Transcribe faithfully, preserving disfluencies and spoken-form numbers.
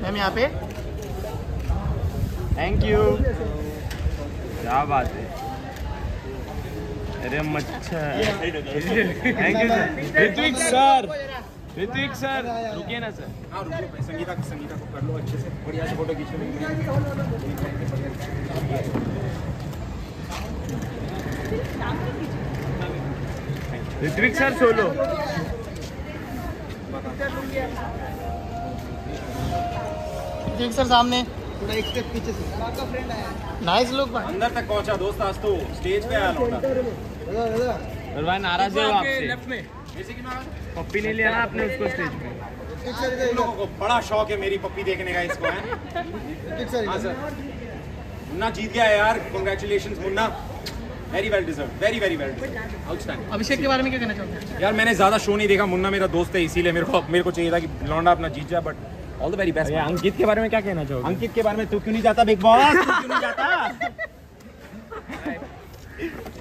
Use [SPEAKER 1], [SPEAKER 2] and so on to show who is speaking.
[SPEAKER 1] हम यहाँ पे।
[SPEAKER 2] Thank you. क्या बात है। अरे मच्छर। Thank you sir. Hrithik sir, Hrithik sir रुकिए ना सर।
[SPEAKER 3] हाँ रुकिए, संगीता संगीता को कर लो अच्छे से, बढ़िया से फोटो खींच लो।
[SPEAKER 2] Hrithik sir solo.
[SPEAKER 1] Hrithik sir सामने, थोड़ा एक स्टेप पीछे से। Nice look.
[SPEAKER 3] अंदर तक पहुंचा दोस्त, आज तो स्टेज पे आया लौटा।
[SPEAKER 2] और भाई नाराज है वो आपसे।
[SPEAKER 3] जैसे कि मैं
[SPEAKER 2] पप्पी नहीं लिया ना आपने उसको स्टेज पे।
[SPEAKER 3] तुम लोगों को बड़ा शौक है मेरी पप्पी देखने का, इसको है। हाँ सर, मुन्ना जीत गया है यार, congratulations Munna, very well deserve, very very well deserve, outstanding.
[SPEAKER 1] Abhishek के बारे में क्या कहना चाहोगे?
[SPEAKER 3] यार मैंने ज्यादा शो नहीं देखा, मुन्ना मेरा दोस्त है इसीलिए मेरे को मेरे को चाहिए था कि लौंडा अपना जीत जाए, but all the very best.
[SPEAKER 2] Ankit के बारे में क्या कहना चाहोगे?
[SPEAKER 3] अंकित के बारे में तू क्यों नहीं जाता बिग बॉस? क्यों नहीं जाता?